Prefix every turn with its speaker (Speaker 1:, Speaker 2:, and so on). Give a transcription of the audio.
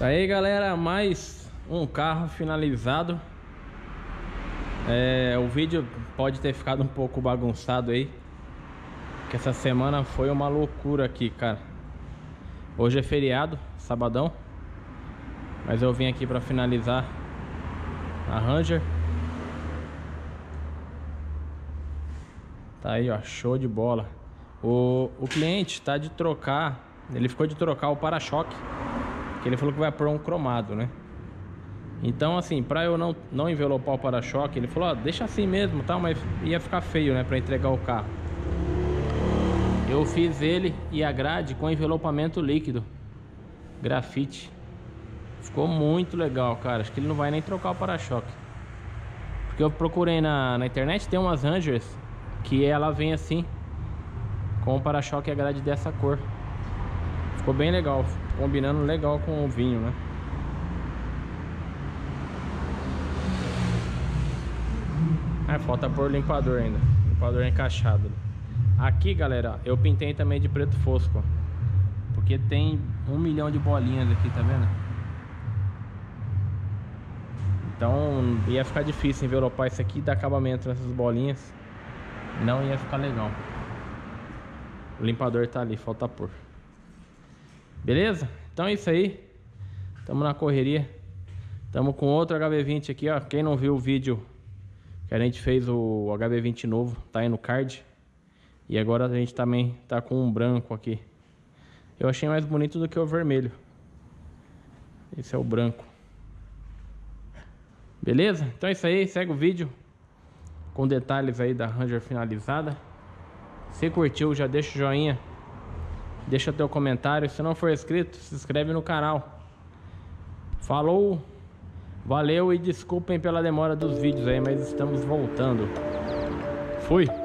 Speaker 1: Aí galera, mais um carro finalizado. O vídeo pode ter ficado um pouco bagunçado aí, que essa semana foi uma loucura aqui, cara. Hoje é feriado, sabadão, mas eu vim aqui pra finalizar a Ranger. Tá aí, ó, show de bola. O cliente tá de trocar, ele ficou de trocar o para-choque, que ele falou que vai pôr um cromado, né? Então assim, pra eu não envelopar o para-choque, ele falou, ó, deixa assim mesmo, tá? Mas ia ficar feio, né, pra entregar o carro. Eu fiz ele e a grade com envelopamento líquido, grafite. Ficou muito legal, cara. Acho que ele não vai nem trocar o para-choque, porque eu procurei na internet, tem umas Rangers que ela vem assim, com o para-choque e a grade dessa cor. Ficou bem legal, combinando legal com o vinho, né? Falta pôr o limpador ainda. Limpador encaixado. Aqui, galera, eu pintei também de preto fosco, ó, porque tem 1 milhão de bolinhas aqui, tá vendo? Então ia ficar difícil envelopar isso aqui e dar acabamento nessas bolinhas. Não ia ficar legal. O limpador tá ali, falta pôr. Beleza? Então é isso aí. Tamo na correria. Tamo com outro HB20 aqui, ó. Quem não viu o vídeo que a gente fez, o HB20 novo, tá aí no card. E agora a gente também tá com um branco aqui. Eu achei mais bonito do que o vermelho. Esse é o branco. Beleza? Então é isso aí. Segue o vídeo com detalhes aí da Ranger finalizada. Se curtiu, já deixa o joinha, deixa teu comentário. Se não for inscrito, se inscreve no canal. Falou, valeu e desculpem pela demora dos vídeos aí, mas estamos voltando. Fui!